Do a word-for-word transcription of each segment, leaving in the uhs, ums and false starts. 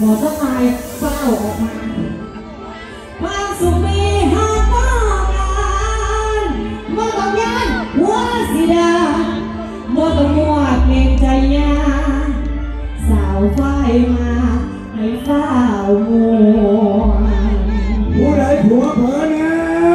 อสมัยเฝ้าออกมาความสุขมีหาต้องการเมื่อต้องย้านหัวสีดาเมื่อต้องมัวเก่งใจยาสาวไฟมาให้เฝ้ามัวผู้ใดผัวเผลอนะ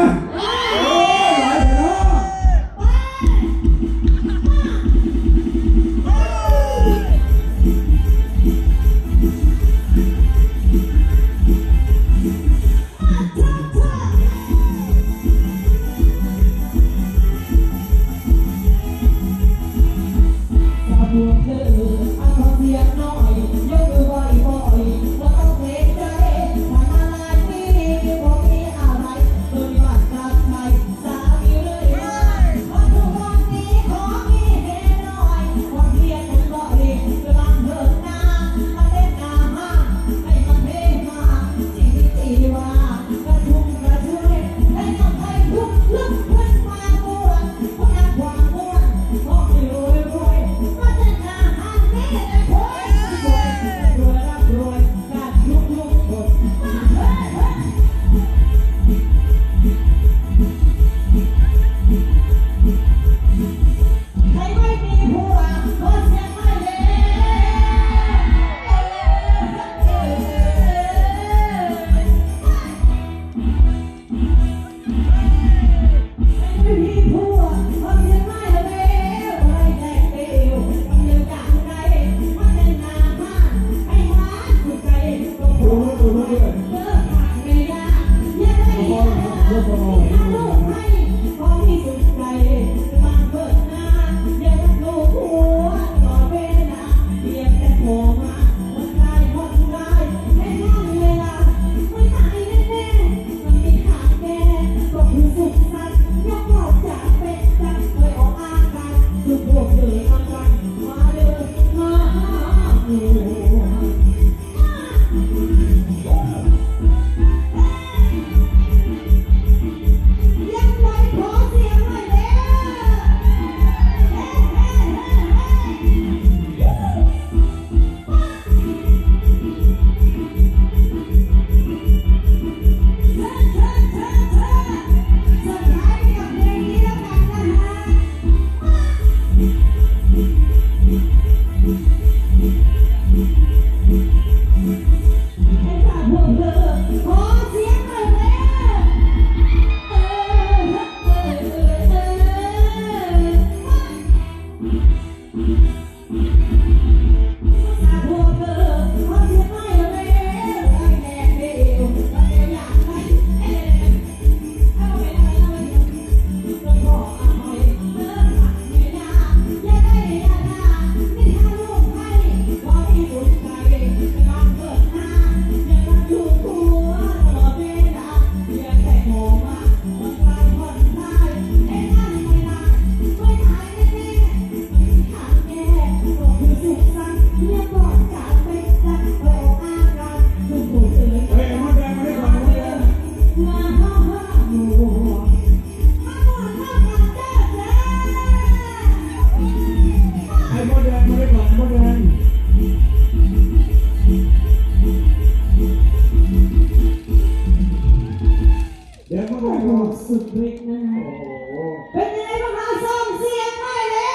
สุดฤทธิ์นะฮะเป็นยังไงบ้างคะส่งเสียงหน่อยเลย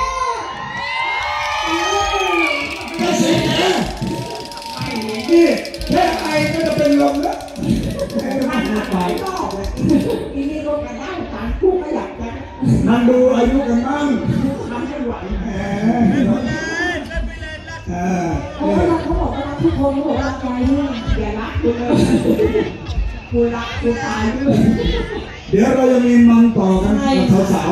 ไม่เสียงนะนี่แค่ไอก็จะเป็นลมแล้วมันไปนอกเลยอีนี่ก็กระด้างสารคู่ไม่อยากจะมันดูอายุกันบ้างมันไม่ไหวแหมเขาบอกว่าทุกคนเขาบอกว่าใจนี่อย่ารักกูเลยกูรักกูตายด้วยเดี๋ยวเราจะมีมังต่อกันกับสาว